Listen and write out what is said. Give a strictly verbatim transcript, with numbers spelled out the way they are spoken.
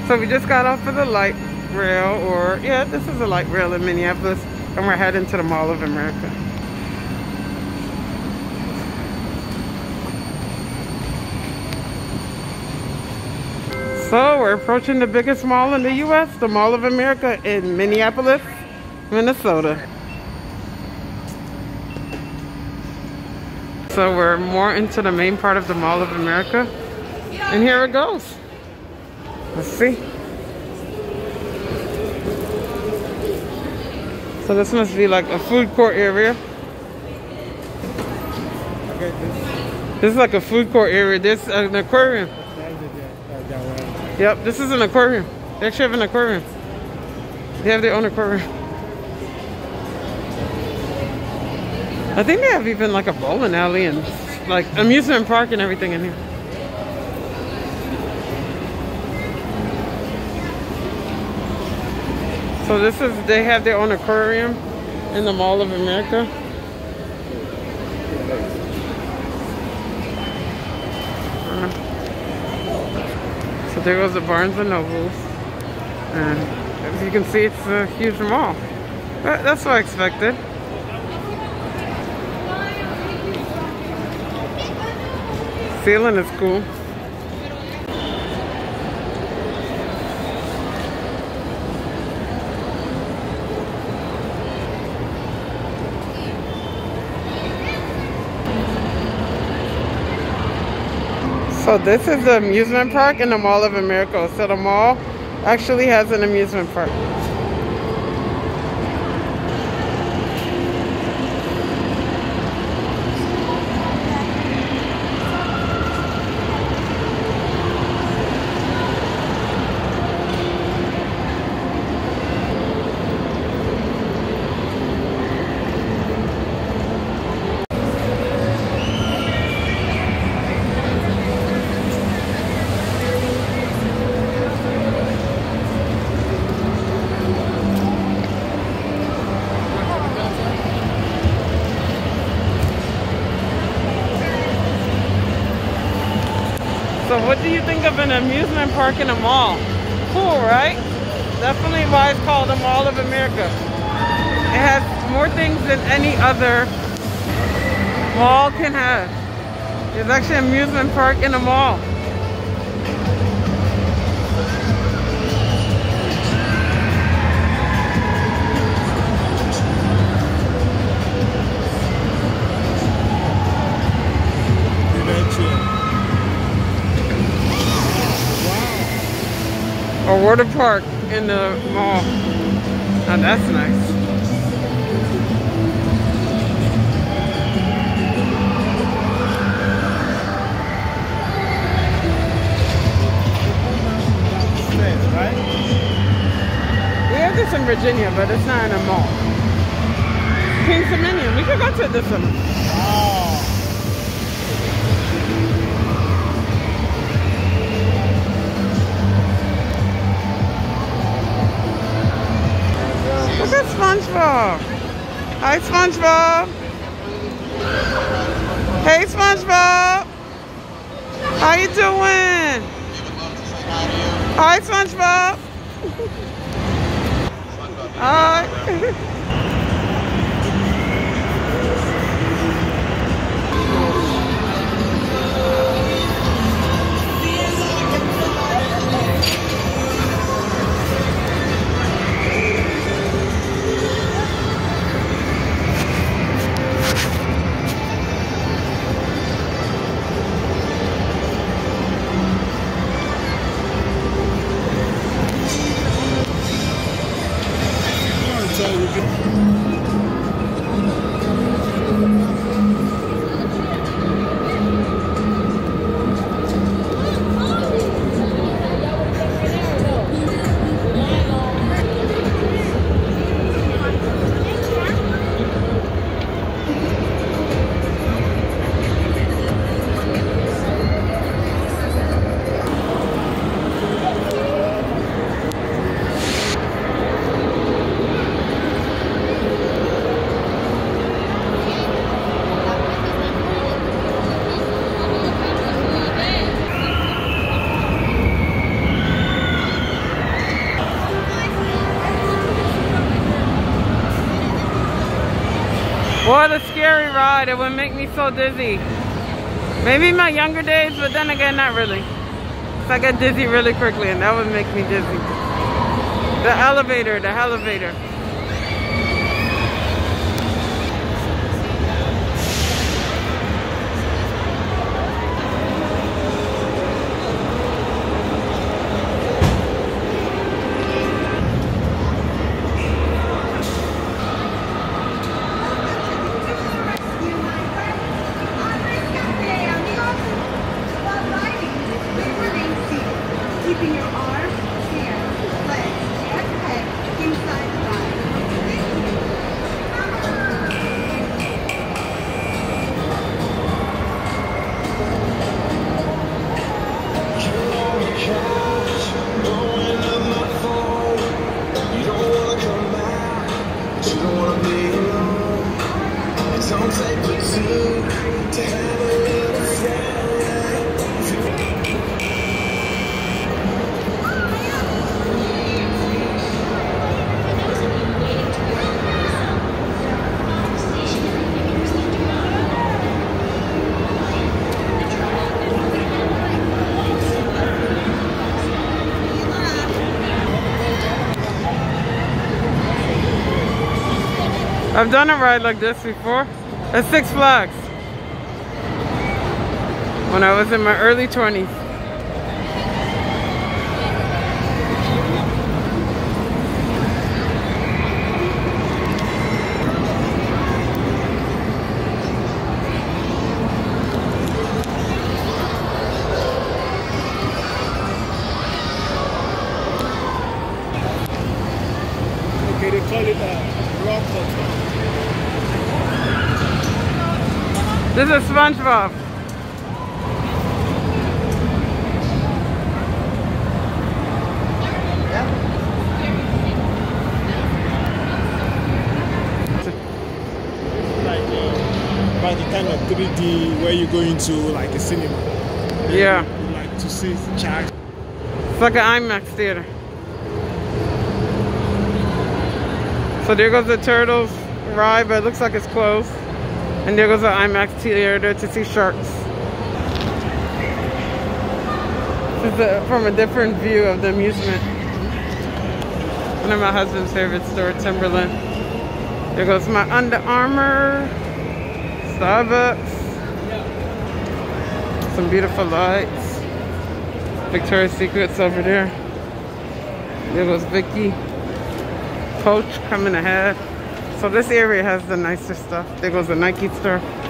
So we just got off of the light rail, or yeah, this is a light rail in Minneapolis, and we're heading to the Mall of America. So we're approaching the biggest mall in the U S, the Mall of America in Minneapolis, Minnesota. So we're more into the main part of the Mall of America, and here it goes. Let's see. So this must be like a food court area. This is like a food court area. There's an aquarium. Yep, this is an aquarium. They actually have an aquarium. They have their own aquarium. I think they have even like a bowling alley and like amusement park and everything in here. So this is, they have their own aquarium in the Mall of America. So there goes the Barnes and Nobles. And as you can see, it's a huge mall. But that's what I expected. Ceiling is cool. So this is the amusement park in the Mall of America. So the mall actually has an amusement park. So what do you think of an amusement park in a mall? Cool, right? Definitely why it's called the Mall of America. It has more things than any other mall can have. There's actually an amusement park in a mall. A water park in the mall. Now that's nice. Right? We have this in Virginia, but it's not in a mall. King's Dominion. We could go to this one. Oh. Look at SpongeBob. Hi, SpongeBob. Hey, SpongeBob. How you doing? Hi, SpongeBob. Hi. So we can What a scary ride. It would make me so dizzy. Maybe my younger days, but then again, not really. So I get dizzy really quickly, and that would make me dizzy. The elevator, the elevator. Keeping your arm, hands, legs, and head inside the body. Don't take me soon to have a little I've done a ride like this before at Six Flags when I was in my early twenties. Okay, they call it a rock hotel. This is SpongeBob. Like uh, by the kind of three D where you go into like a cinema. Yeah. You like to see charge. It's like an IMAX theater. So there goes the Turtles ride, but it looks like it's closed. And there goes the IMAX theater to see sharks. This is a, from a different view of the amusement. One of my husband's favorite store, Timberland. There goes my Under Armour, Starbucks, some beautiful lights. Victoria's Secret's over there. There goes Vicky. Coach coming ahead. So this area has the nicer stuff. There goes the Nike store.